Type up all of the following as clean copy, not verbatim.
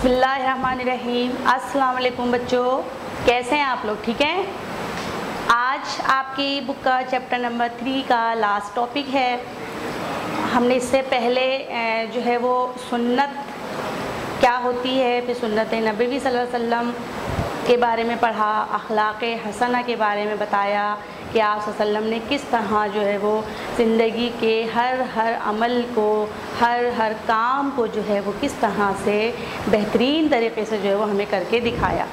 बिस्मिल्लाहिर्रहमानिर्रहीम। अस्सलाम वालेकुम बच्चों, कैसे हैं आप लोग? ठीक हैं। आज आपकी बुक का चैप्टर नंबर 3 का लास्ट टॉपिक है। हमने इससे पहले जो है वो सुन्नत क्या होती है, फिर सुन्नत नबवी सल्लल्लाहु अलैहि वसल्लम के बारे में पढ़ा, अखलाक़ हसना के बारे में बताया कि आप सल्लल्लाहु अलैहि वसल्लम ने किस तरह जो है वो ज़िंदगी के हर अमल को, हर काम को जो है वो किस तरह से बेहतरीन तरीके से जो है वो हमें करके दिखाया,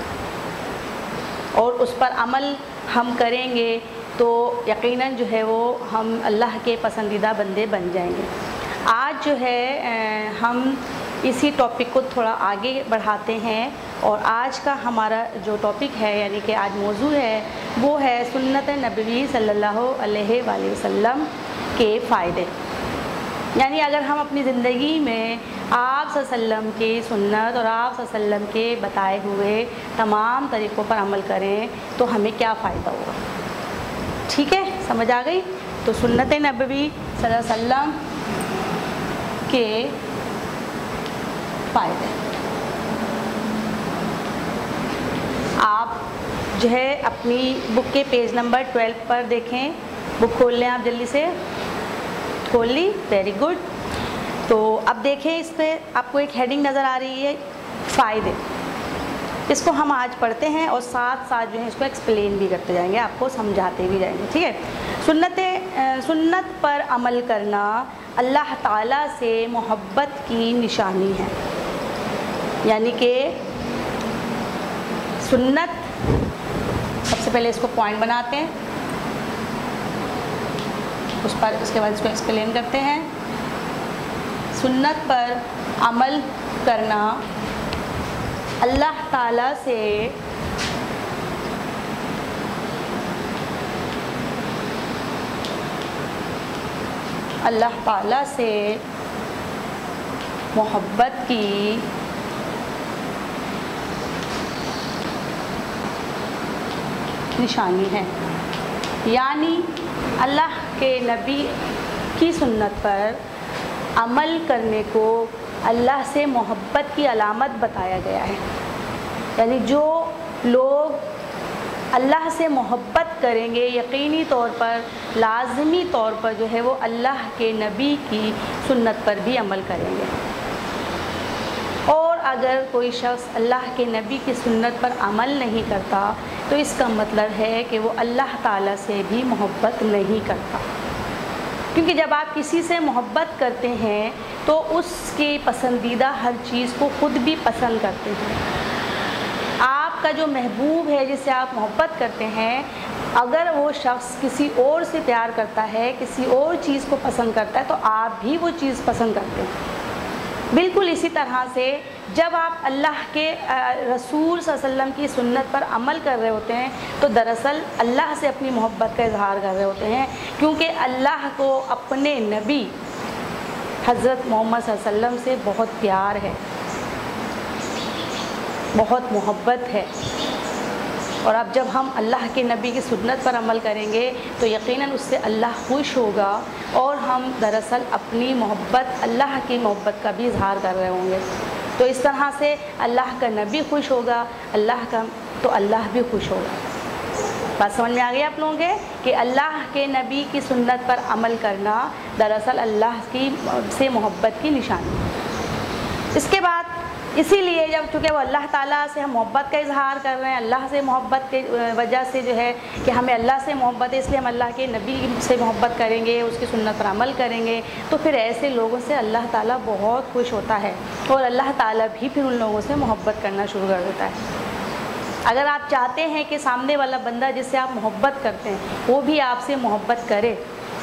और उस पर अमल हम करेंगे तो यकीनन जो है वो हम अल्लाह के पसंदीदा बंदे बन जाएंगे। आज जो है हम इसी टॉपिक को थोड़ा आगे बढ़ाते हैं, और आज का हमारा जो टॉपिक है यानी कि आज मौजू है वो है सुन्नत नबवी सल्लल्लाहु अलैहि वसल्लम के फ़ायदे। यानी अगर हम अपनी ज़िंदगी में आप सल्लल्लाहु अलैहि वसल्लम की सुन्नत और आप सल्लल्लाहु अलैहि वसल्लम के बताए हुए तमाम तरीक़ों पर अमल करें तो हमें क्या फ़ायदा होगा। ठीक है, समझ आ गई? तो सुन्नत नबवी सल्लल्लाहु अलैहि वसल्लम के फ़ायदे आप जो है अपनी बुक के पेज नंबर 12 पर देखें। बुक खोल लें आप, जल्दी से खोल ली, वेरी गुड। तो अब देखें, इस पर आपको एक हेडिंग नज़र आ रही है, फ़ायदे। इसको हम आज पढ़ते हैं और साथ साथ जो है इसको एक्सप्लेन भी करते जाएंगे, आपको समझाते भी जाएंगे। ठीक है। सुन्नत पर अमल करना अल्लाह ताला से मोहब्बत की निशानी है। यानी कि सुन्नत, सबसे पहले इसको पॉइंट बनाते हैं, उस पर उसके बाद इसको एक्सप्लेन करते हैं। सुन्नत पर अमल करना अल्लाह ताला से मोहब्बत की निशानी है। यानी अल्लाह के नबी की सुन्नत पर अमल करने को अल्लाह से मोहब्बत की अलामत बताया गया है। यानी जो लोग अल्लाह से मोहब्बत करेंगे यकीनी तौर पर, लाज़मी तौर पर जो है वो अल्लाह के नबी की सुन्नत पर भी अमल करेंगे। और अगर कोई शख्स अल्लाह के नबी की सुन्नत पर अमल नहीं करता तो इसका मतलब है कि वो अल्लाह ताला से भी मोहब्बत नहीं करता। क्योंकि जब आप किसी से मोहब्बत करते हैं तो उसके पसंदीदा हर चीज़ को ख़ुद भी पसंद करते हैं। आपका जो महबूब है, जिससे आप मोहब्बत करते हैं, अगर वो शख्स किसी और से प्यार करता है, किसी और चीज़ को पसंद करता है, तो आप भी वो चीज़ पसंद करते हैं। बिल्कुल इसी तरह से जब आप अल्लाह के रसूल सल्लल्लाहु अलैहि वसल्लम की सुन्नत पर अमल कर रहे होते हैं तो दरअसल अल्लाह से अपनी मोहब्बत का इजहार कर रहे होते हैं, क्योंकि अल्लाह को अपने नबी हज़रत मोहम्मद सल्लल्लाहु अलैहि वसल्लम से बहुत प्यार है, बहुत मोहब्बत है। और अब जब हम अल्लाह के नबी की सुन्नत पर अमल करेंगे तो यकीनन उससे अल्लाह खुश होगा, और हम दरअसल अपनी मोहब्बत, अल्लाह की मोहब्बत का भी इजहार कर रहे होंगे। तो इस तरह से अल्लाह का नबी खुश होगा, अल्लाह का तो अल्लाह भी खुश होगा। बात समझ में आ गई आप लोगों के कि अल्लाह के नबी की सुन्नत पर अमल करना दरअसल अल्लाह की से मोहब्बत की निशानी। इसके बाद इसीलिए जब चूँकि वो अल्लाह ताला से हम मोहब्बत का इजहार कर रहे हैं, अल्लाह से मोहब्बत के वजह से जो है कि हमें अल्लाह से मोहब्बत है, इसलिए हम अल्लाह के नबी से मोहब्बत करेंगे, उसकी सुन्नत पर अमल करेंगे, तो फिर ऐसे लोगों से अल्लाह ताला बहुत खुश होता है, और अल्लाह ताला भी फिर उन लोगों से मोहब्बत करना शुरू कर देता है। अगर आप चाहते हैं कि सामने वाला बंदा जिससे आप मोहब्बत करते हैं वो भी आपसे मोहब्बत करे,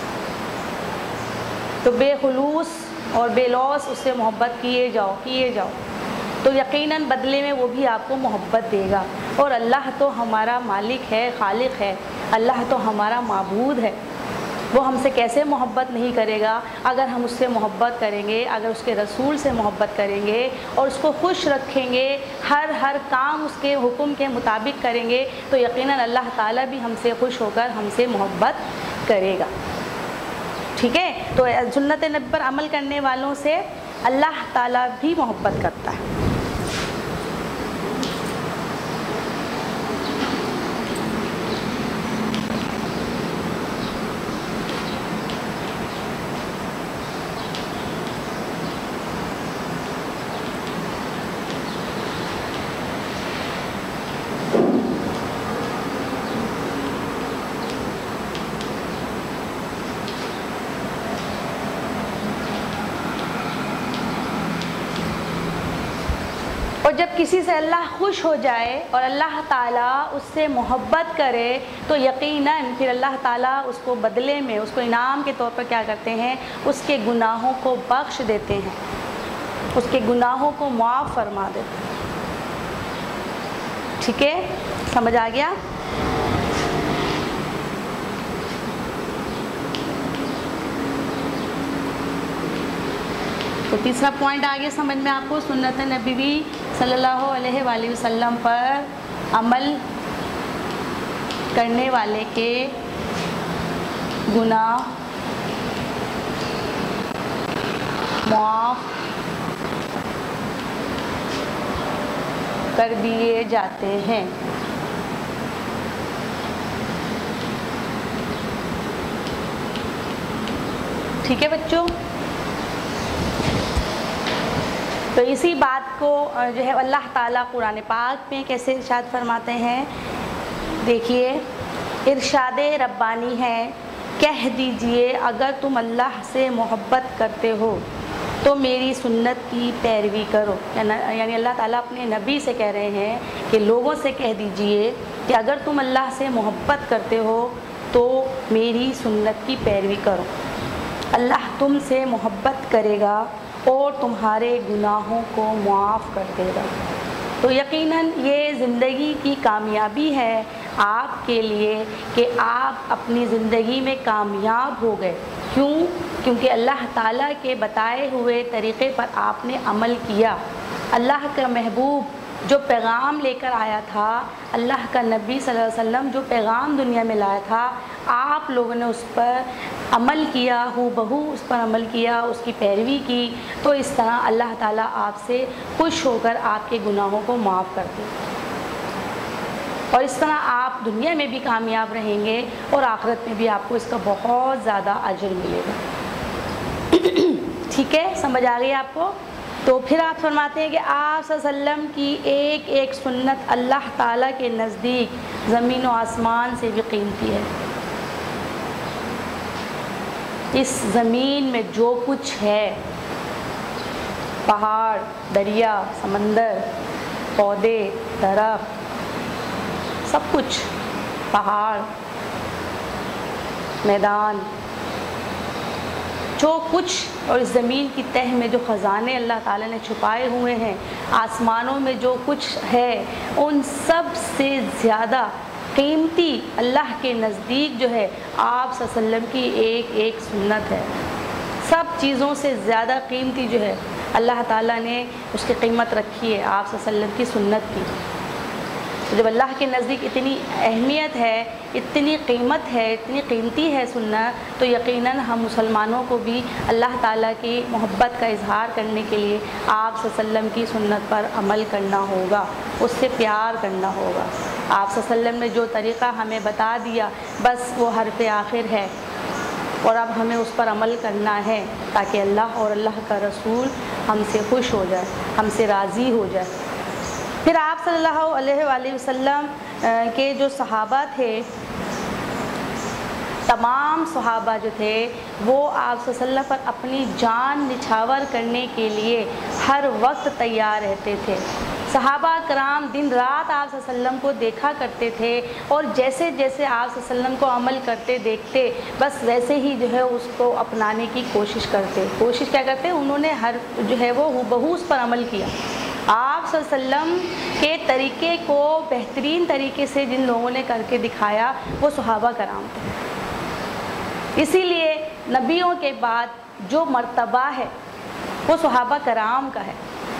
तो बेखुलूस और बेलौस उससे मोहब्बत किए जाओ, तो यकीनन बदले में वो भी आपको मोहब्बत देगा। और अल्लाह तो हमारा मालिक है, खालिक है, अल्लाह तो हमारा माबूद है, वो हमसे कैसे मोहब्बत नहीं करेगा अगर हम उससे मोहब्बत करेंगे, अगर उसके रसूल से मोहब्बत करेंगे और उसको खुश रखेंगे, हर काम उसके हुक्म के मुताबिक करेंगे, तो यकीनन अल्लाह ताला भी हमसे खुश होकर हमसे मोहब्बत करेगा। ठीक है। तो सुन्नत नबी पर अमल करने वालों से अल्लाह ताला भी मोहब्बत करता है। اور جب کسی سے اللہ خوش ہو جائے اور اللہ تعالیٰ اس سے محبت کرے تو یقیناً پھر اللہ تعالیٰ اس کو بدلے میں، اس کو انعام کے طور پر کیا کرتے ہیں، اس کے گناہوں کو بخش دیتے ہیں، اس کے گناہوں کو معاف فرما دیتے ہیں۔ ٹھیک ہے، سمجھ آ گیا؟ تو تیسرا پوائنٹ آگے سمجھ میں آپ کو، سنت نبوی صلی اللہ علیہ وآلہ وسلم پر عمل کرنے والے کے گناہ معاف کر دیے جاتے ہیں۔ ٹھیک ہے بچوں، تو اسی بات کو جو ہے اللہ تعالیٰ قرآن پاک میں کیسے ارشاد فرماتے ہیں، دیکھیے ارشاد ربانی ہے، کہہ دیجئے اگر تم اللہ سے محبت کرتے ہو تو میری سنت کی پیروی کرو۔ یعنی اللہ تعالیٰ اپنے نبی سے کہہ رہے ہیں کہ لوگوں سے کہہ دیجئے کہ اگر تم اللہ سے محبت کرتے ہو تو میری سنت کی پیروی کرو، اللہ تم سے محبت کرے گا اور تمہارے گناہوں کو معاف کر دے گا۔ تو یقیناً یہ زندگی کی کامیابی ہے آپ کے لیے کہ آپ اپنی زندگی میں کامیاب ہو گئے۔ کیوں؟ کیونکہ اللہ تعالیٰ کے بتائے ہوئے طریقے پر آپ نے عمل کیا۔ اللہ کا محبوب جو پیغام لے کر آیا تھا، اللہ کا نبی صلی اللہ علیہ وسلم جو پیغام دنیا میں لایا تھا، آپ لوگوں نے اس پر عمل کیا، ہو بہو اس پر عمل کیا، اس کی پیروی کی، تو اس طرح اللہ تعالیٰ آپ سے خوش ہو کر آپ کے گناہوں کو معاف کر دے، اور اس طرح آپ دنیا میں بھی کامیاب رہیں گے اور آخرت میں بھی آپ کو اس کا بہت زیادہ اجر ملے گا۔ ٹھیک ہے، سمجھ آ گئی آپ کو؟ تو پھر آپ فرماتے ہیں کہ آپ صلی اللہ علیہ وسلم کی ایک ایک سنت اللہ تعالیٰ کے نزدیک زمین و آسمان سے بھی قیمتی ہے۔ اس زمین میں جو کچھ ہے، پہاڑ، دریا، سمندر، پودے، درخت، سب کچھ، پہاڑ، میدان، جو کچھ، اور اس زمین کی تہ میں جو خزانے اللہ تعالیٰ نے چھپائے ہوئے ہیں، آسمانوں میں جو کچھ ہے، ان سب سے زیادہ قیمتی اللہ کے نزدیک جو ہے آپ صلی اللہ علیہ وسلم کی ایک ایک سنت ہے۔ سب چیزوں سے زیادہ قیمتی جو ہے اللہ تعالیٰ نے اس کی قیمت رکھی ہے آپ صلی اللہ علیہ وسلم کی سنت کی۔ جب اللہ کے نزدیک اتنی اہمیت ہے، اتنی قیمت ہے، اتنی قیمتی ہے سنت، تو یقیناً ہم مسلمانوں کو بھی اللہ تعالیٰ کی محبت کا اظہار کرنے کے لیے آپ صلی اللہ علیہ وسلم کی سنت پر عمل کرنا ہوگا، اس سے پیار کرنا ہوگا۔ آپ صلی اللہ علیہ وسلم نے جو طریقہ ہمیں بتا دیا، بس وہ حرف آخر ہے، اور اب ہمیں اس پر عمل کرنا ہے تاکہ اللہ اور اللہ کا رسول ہم سے خوش ہو جائے، ہم سے راضی ہو جائے۔ پھر آپ صلی اللہ علیہ وآلہ وسلم کے جو صحابہ تھے، تمام صحابہ جو تھے وہ آپ صلی اللہ علیہ وسلم پر اپنی جان نچھاور کرنے کے لیے ہر وقت تیار رہتے تھے۔ صحابہ کرام دن رات آپ صلی اللہ علیہ وسلم کو دیکھا کرتے تھے، اور جیسے جیسے آپ صلی اللہ علیہ وسلم کو عمل کرتے دیکھتے، بس ویسے ہی جو ہے اس کو اپنانے کی کوشش کرتے۔ کوشش کیا کرتے؟ انہوں نے ہر جو ہے وہ بہو اس پر عمل کیا۔ آپ صلی اللہ علیہ وسلم کے طریقے کو بہترین طریقے سے جن لوگوں نے کر کے دکھایا وہ صحابہ کرام تھے۔ اسی لیے نبیوں کے بعد جو مرتبہ ہے وہ صحابہ کرام کا ہے۔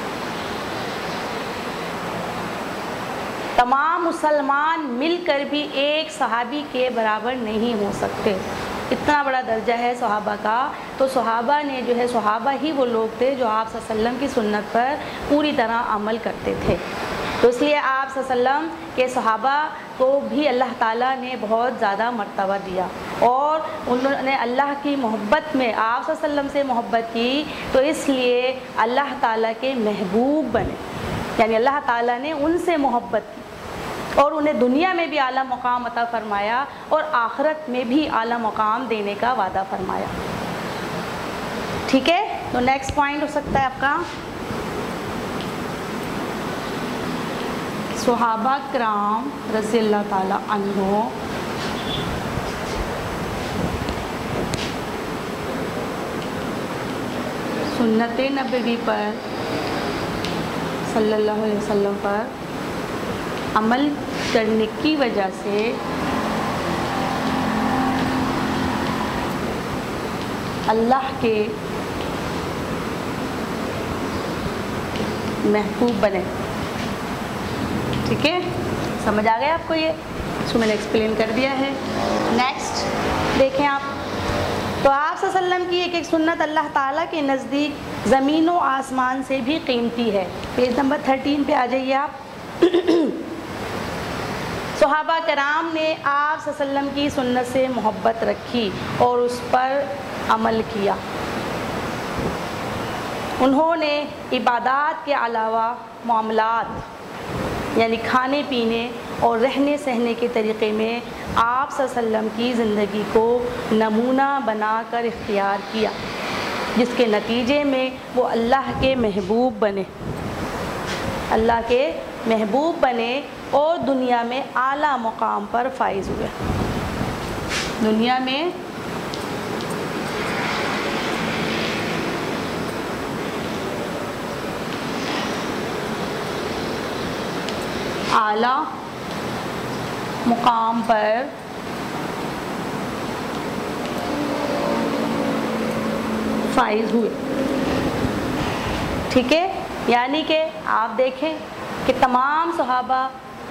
تمام مسلمان مل کر بھی ایک صحابی کے برابر نہیں ہو سکتے، اتنا بڑا درجہ ہے صحابہ کا۔ تو صحابہ نے جو ہے، صحابہ ہی وہ لوگ تھے جو آپ صلی اللہ علیہ وسلم کی سنت پر پوری طرح عمل کرتے تھے۔ تو اس لیے آپ صلی اللہ علیہ وسلم کے صحابہ کو بھی اللہ تعالیٰ نے بہت زیادہ مرتبہ دیا، اور انہوں نے اللہ کی محبت میں آپ صلی اللہ علیہ وسلم سے محبت کی، تو اس لیے اللہ تعالیٰ کے محبوب بنے، یعنی اللہ تعالیٰ نے ان سے محبت کی اور انہیں دنیا میں بھی اعلیٰ مقام عطا فرمایا اور آخرت میں بھی اعلیٰ مقام دینے کا وعدہ فرمایا۔ ٹھیک ہے، تو نیکسٹ پوائنٹ ہو سکتا ہے آپ کا صحابہ کرام رضی اللہ تعالی عنہ سنت نبوی پر صلی اللہ علیہ وسلم پر عمل کرنے کی وجہ سے اللہ کے محبوب بنے. ٹھیک ہے, سمجھ آ گیا آپ کو؟ یہ اس کو میں نے ایکسپلین کر دیا ہے. نیکسٹ دیکھیں آپ, تو آپ صلی اللہ علیہ وسلم کی ایک ایک سنت اللہ تعالیٰ کے نزدیک زمین و آسمان سے بھی قیمتی ہے. پیج نمبر 13 پہ آ جائیے آپ. صحابہ کرام نے آپ صلی اللہ علیہ وسلم کی سنت سے محبت رکھی اور اس پر عمل کیا. انہوں نے عبادات کے علاوہ معاملات یعنی کھانے پینے اور رہنے سہنے کے طریقے میں آپ صلی اللہ علیہ وسلم کی زندگی کو نمونہ بنا کر اختیار کیا, جس کے نتیجے میں وہ اللہ کے محبوب بنے, اللہ کے محبوب بنے اور دنیا میں اعلیٰ مقام پر فائز ہوئے. دنیا میں اعلیٰ مقام پر فائز ہوئے. ٹھیک ہے, یعنی کہ آپ دیکھیں کہ تمام صحابہ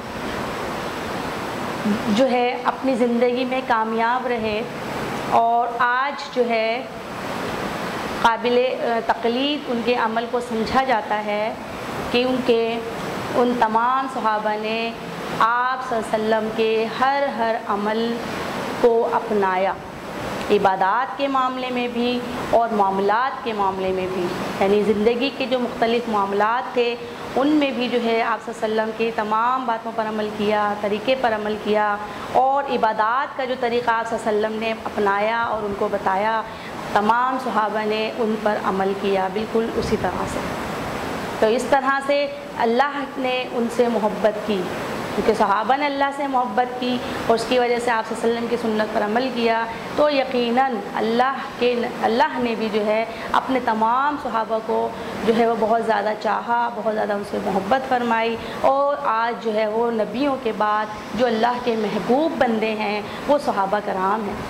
جو ہے اپنی زندگی میں کامیاب رہے اور آج جو ہے قابل تقلید ان کے عمل کو سمجھا جاتا ہے, کیونکہ ان تمام صحابہ نے آپ صلی اللہ علیہ وسلم کے ہر عمل کو اپنایا, عبادات کے معاملے میں بھی اور معاملات کے معاملے میں بھی. یعنی زندگی کے جو مختلف معاملات تھے ان میں بھی جو ہے آپ صلی اللہ علیہ وسلم کی تمام باتوں پر عمل کیا, طریقے پر عمل کیا, اور عبادات کا جو طریقہ آپ صلی اللہ علیہ وسلم نے اپنایا اور ان کو بتایا, تمام صحابہ نے ان پر عمل کیا بالکل اسی طرح سے. تو اس طرح سے اللہ نے ان سے محبت کی, کیونکہ صحابہ نے اللہ سے محبت کی اور اس کی وجہ سے آپ صلی اللہ علیہ وسلم کی سنت پر عمل کیا, تو یقیناً اللہ نے بھی جو ہے اپنے تمام صحابہ کو جو ہے وہ بہت زیادہ چاہا, بہت زیادہ ان سے محبت فرمائی, اور آج جو ہے وہ نبیوں کے بعد جو اللہ کے محبوب بندے ہیں وہ صحابہ کرام ہیں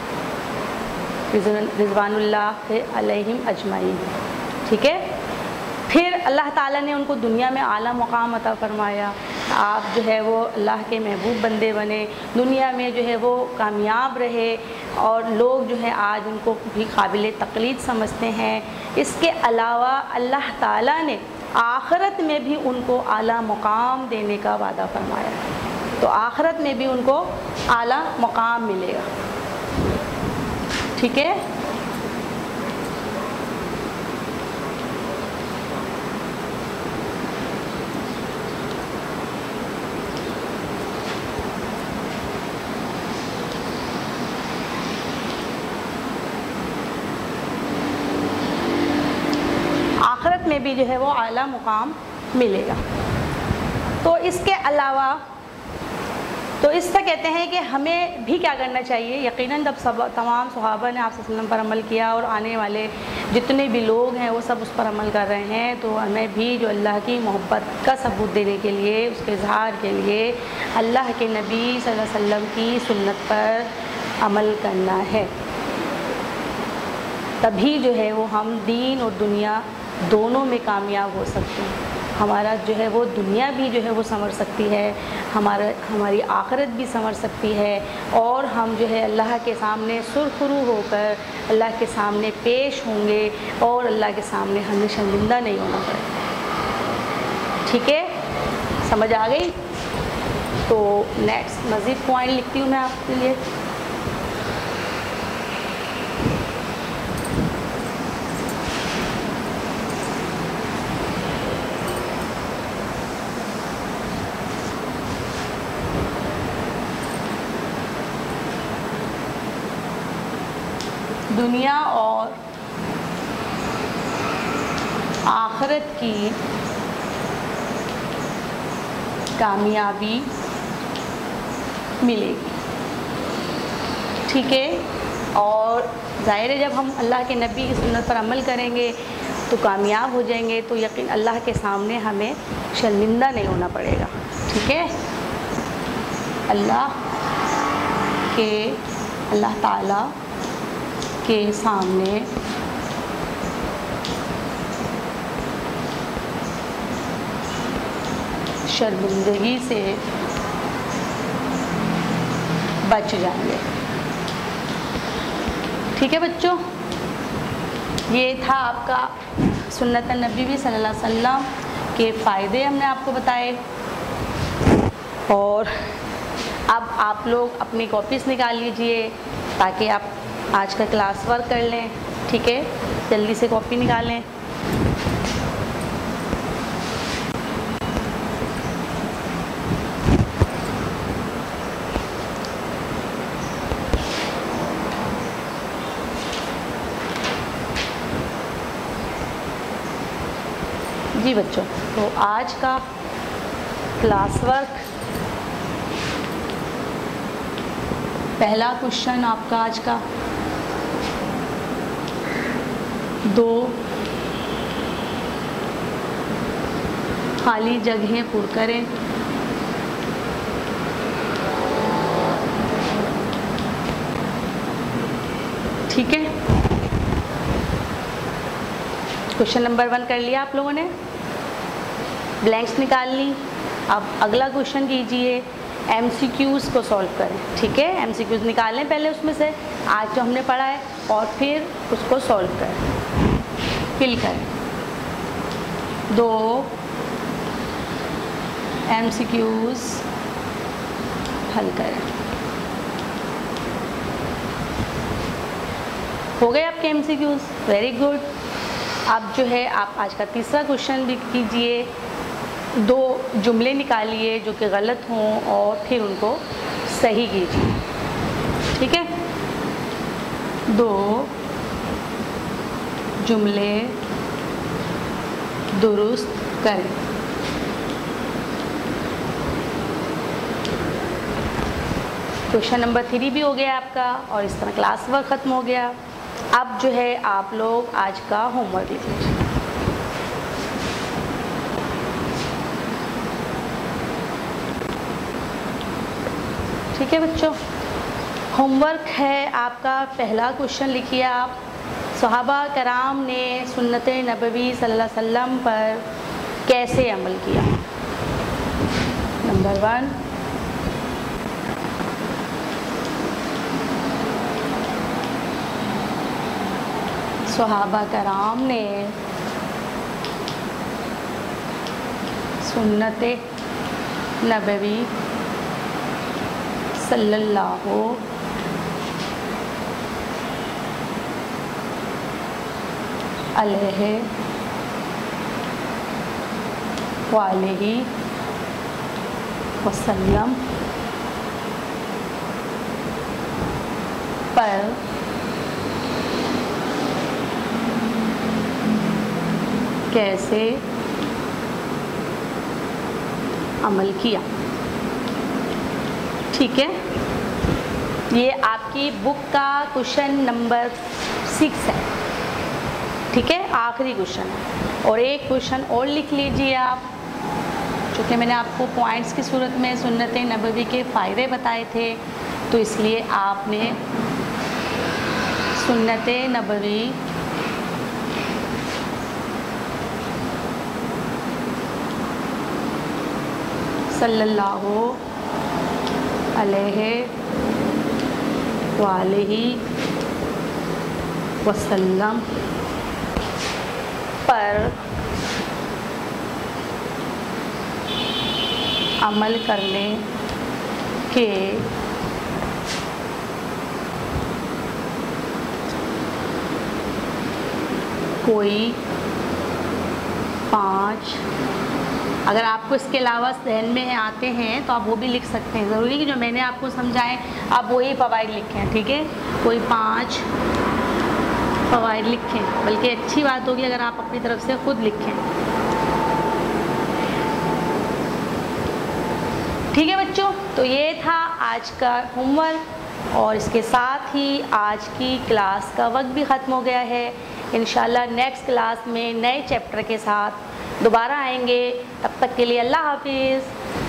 رضوان اللہ علیہم اجمعین. ٹھیک ہے, پھر اللہ تعالیٰ نے ان کو دنیا میں اعلیٰ مقام عطا فرمایا, آپ جو ہے وہ اللہ کے محبوب بندے بنے, دنیا میں جو ہے وہ کامیاب رہے اور لوگ جو ہے آج ان کو بھی قابل تقلید سمجھتے ہیں. اس کے علاوہ اللہ تعالیٰ نے آخرت میں بھی ان کو اعلیٰ مقام دینے کا وعدہ فرمایا, تو آخرت میں بھی ان کو اعلیٰ مقام ملے گا. ٹھیک ہے, آخرت میں بھی جو ہے وہ اعلیٰ مقام ملے گا. تو اس کے علاوہ تو اس سے کہتے ہیں کہ ہمیں بھی کیا کرنا چاہیے. یقیناً جب تمام صحابہ نے آپ صلی اللہ علیہ وسلم پر عمل کیا اور آنے والے جتنے بھی لوگ ہیں وہ سب اس پر عمل کر رہے ہیں, تو ہمیں بھی جو اللہ کی محبت کا ثبوت دینے کے لیے, اس کے اظہار کے لیے اللہ کے نبی صلی اللہ علیہ وسلم کی سنت پر عمل کرنا ہے. تبھی جو ہے وہ ہم دین اور دنیا دونوں میں کامیاب ہو سکتے ہیں. ہمارا جو ہے وہ دنیا بھی جو ہے وہ سنور سکتی ہے, ہماری آخرت بھی سنور سکتی ہے, اور ہم جو ہے اللہ کے سامنے سرخرو ہو کر اللہ کے سامنے پیش ہوں گے اور اللہ کے سامنے ہمیں شرمندہ نہیں ہونا پڑے. ٹھیک ہے, سمجھ آ گئی؟ تو نیکسٹ مزید پوائنٹ لکھتی ہوں میں آپ کے لیے. دنیا اور آخرت کی कामयाबी मिलेगी। ठीक है, और ज़ाहिर है जब हम अल्लाह के नबी की सुन्नत पर अमल करेंगे तो कामयाब हो जाएंगे, तो यकीन अल्लाह के सामने हमें शर्मिंदा नहीं होना पड़ेगा। ठीक है, अल्लाह ताला के सामने शर्मिंदगी से बच जाएंगे। ठीक है बच्चों, ये था आपका सुन्नत नबी सल्लल्लाहु अलैहि वसल्लम के फ़ायदे हमने आपको बताए। और अब आप लोग अपनी कॉपीज़ निकाल लीजिए ताकि आप आज का क्लास वर्क कर लें। ठीक है, जल्दी से कॉपी निकालें। जी बच्चों, तो आज का क्लास वर्क, पहला क्वेश्चन आपका आज का 2 खाली जगहें पुर करें। ठीक है, क्वेश्चन नंबर 1 कर लिया आप लोगों ने, ब्लैंक्स निकाल ली। अब अगला क्वेश्चन कीजिए, MCQs को सॉल्व करें। ठीक है, MCQs निकालें पहले उसमें से आज जो हमने पढ़ा है, और फिर उसको सॉल्व करें, फिल करें। 2 MCQs हल करें। हो गए आपके MCQs, वेरी गुड। अब जो है आप आज का तीसरा क्वेश्चन भी कीजिए। 2 जुमले निकालिए जो कि गलत हों और फिर उनको सही कीजिए। ठीक है, 2 जुमले दुरुस्त करें। क्वेश्चन नंबर 3 भी हो गया आपका, और इस तरह क्लास वर्क ख़त्म हो गया। अब जो है आप लोग आज का होमवर्क लिख लीजिए। ठीक है बच्चों, होमवर्क है आपका, पहला क्वेश्चन लिखिए आप, सहाबा कराम ने सुन्नत नबवी सल्लल्लाहु अलैहि वसल्लम पर कैसे अमल किया। नंबर 1, सहाबा कराम ने सुन्नत नबवी सल्लल्लाहु अलैहि वसल्लम पर कैसे अमल किया। ठीक है, ये आपकी बुक का क्वेश्चन नंबर 6 है। ठीक है, आखिरी क्वेश्चन है। और एक क्वेश्चन और लिख लीजिए आप, चूँकि मैंने आपको पॉइंट्स की सूरत में सुन्नत नबवी के फ़ायदे बताए थे, तो इसलिए आपने सुन्नत नबवी सल्लल्लाहु अलैहि वसल्लम पर अमल करने के कोई 5, अगर आपको इसके अलावा जहन में आते हैं तो आप वो भी लिख सकते हैं। ज़रूरी कि जो मैंने आपको समझाएं आप वही फ़वाइद लिखें। ठीक है, कोई 5 फ़वाइद लिखें, बल्कि अच्छी बात होगी अगर आप अपनी तरफ से ख़ुद लिखें। تو یہ تھا آج کا ہوم ورک، اور اس کے ساتھ ہی آج کی کلاس کا وقت بھی ختم ہو گیا ہے۔ انشاءاللہ نیکسٹ کلاس میں نئے چیپٹر کے ساتھ دوبارہ آئیں گے، تب تک کے لیے اللہ حافظ۔